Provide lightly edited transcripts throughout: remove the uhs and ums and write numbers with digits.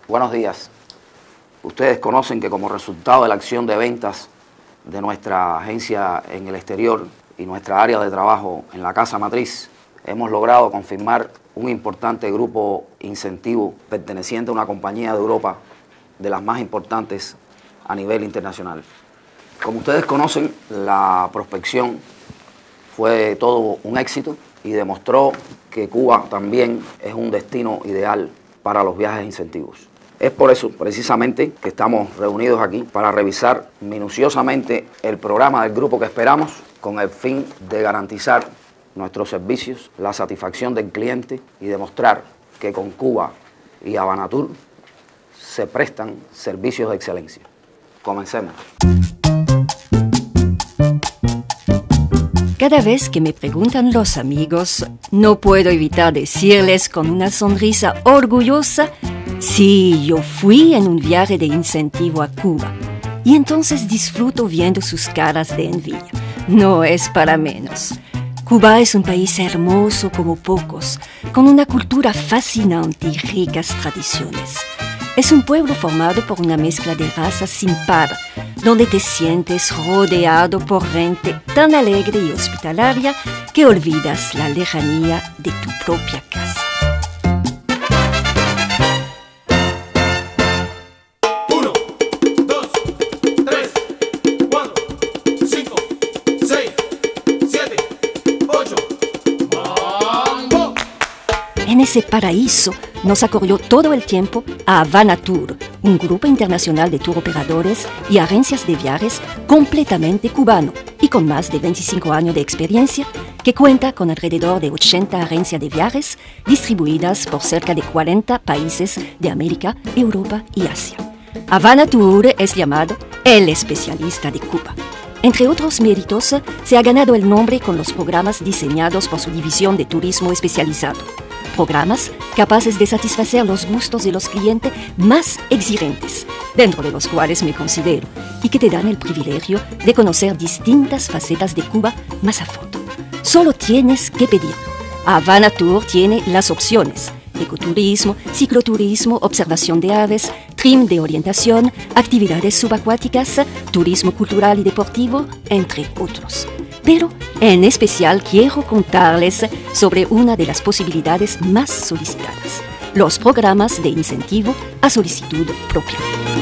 Buenos días. Ustedes conocen que como resultado de la acción de ventas de nuestra agencia en el exterior y nuestra área de trabajo en la casa matriz, hemos logrado confirmar un importante grupo incentivo perteneciente a una compañía de Europa de las más importantes a nivel internacional. Como ustedes conocen, la prospección fue todo un éxito y demostró que Cuba también es un destino ideal para los viajes incentivos. Es por eso, precisamente, que estamos reunidos aquí para revisar minuciosamente el programa del grupo que esperamos con el fin de garantizar nuestros servicios, la satisfacción del cliente y demostrar que con Cuba y Habanatour se prestan servicios de excelencia. Comencemos. Cada vez que me preguntan los amigos, no puedo evitar decirles con una sonrisa orgullosa: sí, yo fui en un viaje de incentivo a Cuba. Y entonces disfruto viendo sus caras de envidia. No es para menos. Cuba es un país hermoso como pocos, con una cultura fascinante y ricas tradiciones. Es un pueblo formado por una mezcla de razas sin par, donde te sientes rodeado por gente tan alegre y hospitalaria que olvidas la lejanía de tu propia casa. En ese paraíso nos acogió todo el tiempo a Habanatour, un grupo internacional de tour operadores y agencias de viajes completamente cubano y con más de 25 años de experiencia, que cuenta con alrededor de 80 agencias de viajes distribuidas por cerca de 40 países de América, Europa y Asia. Habanatour es llamado el especialista de Cuba. Entre otros méritos, se ha ganado el nombre con los programas diseñados por su división de turismo especializado. Programas capaces de satisfacer los gustos de los clientes más exigentes, dentro de los cuales me considero, y que te dan el privilegio de conocer distintas facetas de Cuba más a fondo. Solo tienes que pedir. Habanatour tiene las opciones: ecoturismo, cicloturismo, observación de aves, trim de orientación, actividades subacuáticas, turismo cultural y deportivo, entre otros. Pero en especial quiero contarles sobre una de las posibilidades más solicitadas: los programas de incentivo a solicitud propia.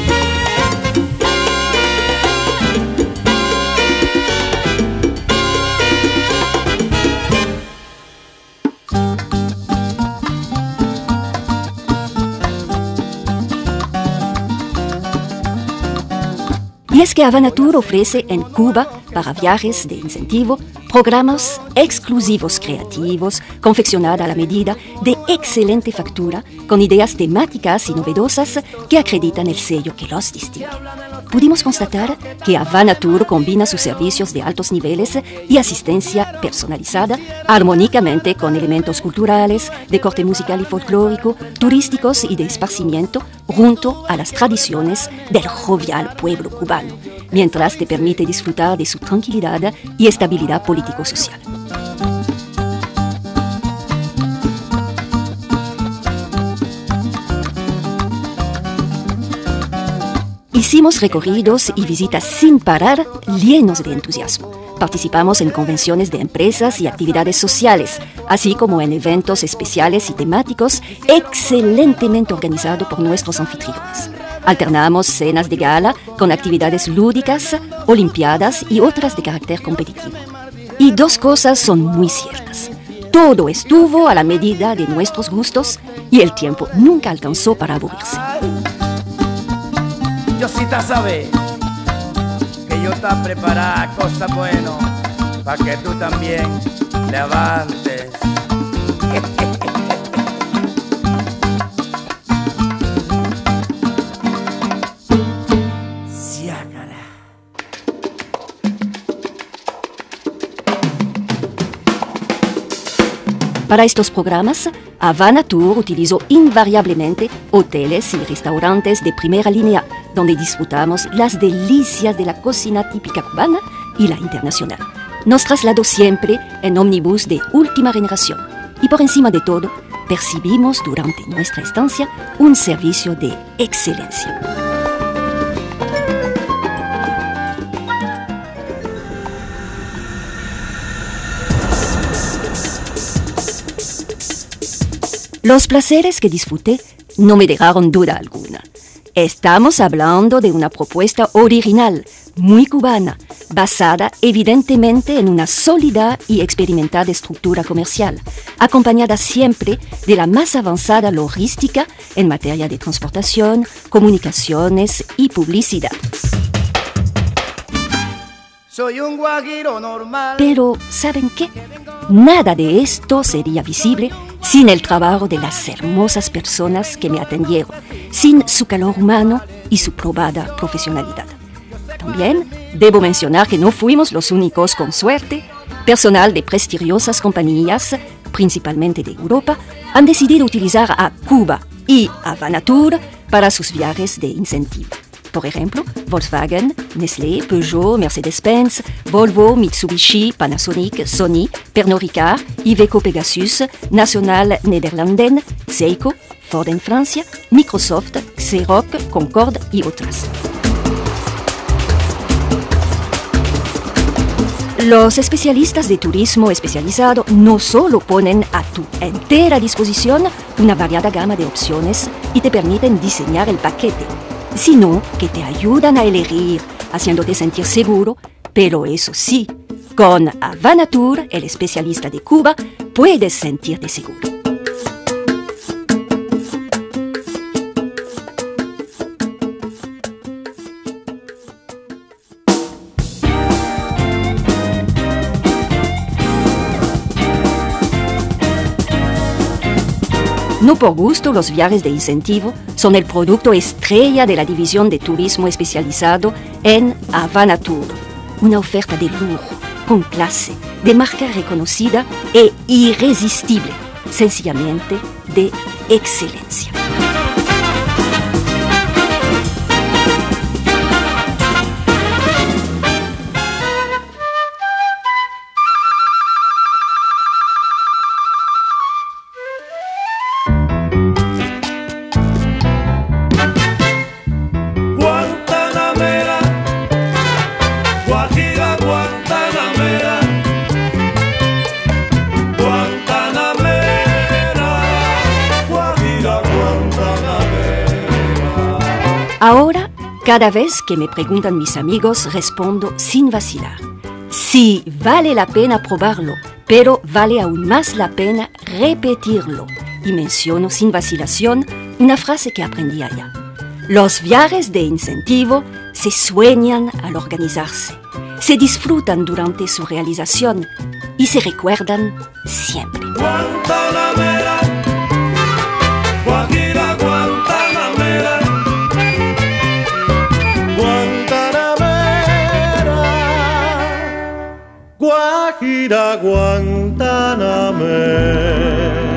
Y es que Habanatour ofrece en Cuba, para viajes de incentivo, programas exclusivos creativos, confeccionados a la medida, de excelente factura, con ideas temáticas y novedosas que acreditan el sello que los distingue. Pudimos constatar que Habanatour combina sus servicios de altos niveles y asistencia personalizada armónicamente con elementos culturales, de corte musical y folclórico, turísticos y de esparcimiento, junto a las tradiciones del jovial pueblo cubano, mientras te permite disfrutar de su tranquilidad y estabilidad político-social. Hicimos recorridos y visitas sin parar, llenos de entusiasmo. Participamos en convenciones de empresas y actividades sociales, así como en eventos especiales y temáticos excelentemente organizados por nuestros anfitriones. Alternamos cenas de gala con actividades lúdicas, olimpiadas y otras de carácter competitivo. Y dos cosas son muy ciertas: todo estuvo a la medida de nuestros gustos y el tiempo nunca alcanzó para aburrirse. Diosita sabe que yo está preparada cosa bueno para que tú también levantes. Para estos programas, Habanatour utilizó invariablemente hoteles y restaurantes de primera línea, donde disfrutamos las delicias de la cocina típica cubana y la internacional. Nos trasladó siempre en ómnibus de última generación y por encima de todo, percibimos durante nuestra estancia un servicio de excelencia. Los placeres que disfruté no me dejaron duda alguna. Estamos hablando de una propuesta original, muy cubana, basada evidentemente en una sólida y experimentada estructura comercial, acompañada siempre de la más avanzada logística en materia de transportación, comunicaciones y publicidad. Soy un guajiro normal. Pero, ¿saben qué? Nada de esto sería visible sin el trabajo de las hermosas personas que me atendieron, sin su calor humano y su probada profesionalidad. También debo mencionar que no fuimos los únicos con suerte. Personal de prestigiosas compañías, principalmente de Europa, han decidido utilizar a Cuba y Havana Tour para sus viajes de incentivo. Por ejemplo, Volkswagen, Nestlé, Peugeot, Mercedes-Benz, Volvo, Mitsubishi, Panasonic, Sony, Pernod Ricard, Iveco Pegasus, Nacional Nederlanden, Seiko, Ford en Francia, Microsoft, Xerox, Concorde y otras. Los especialistas de turismo especializado no solo ponen a tu entera disposición una variada gama de opciones y te permiten diseñar el paquete, sino que te ayudan a elegir, haciéndote sentir seguro, pero eso sí, con Havana Tour, el especialista de Cuba, puedes sentirte seguro. No por gusto, los viajes de incentivo son el producto estrella de la división de turismo especializado en Havana Tour. Una oferta de lujo, con clase, de marca reconocida e irresistible, sencillamente de excelencia. Ahora, cada vez que me preguntan mis amigos, respondo sin vacilar. Sí, vale la pena probarlo, pero vale aún más la pena repetirlo. Y menciono sin vacilación una frase que aprendí allá. Los viajes de incentivo se sueñan al organizarse, se disfrutan durante su realización y se recuerdan siempre. Guantanamera, Guajira, Guantanamera. Guajira, Guantanamera.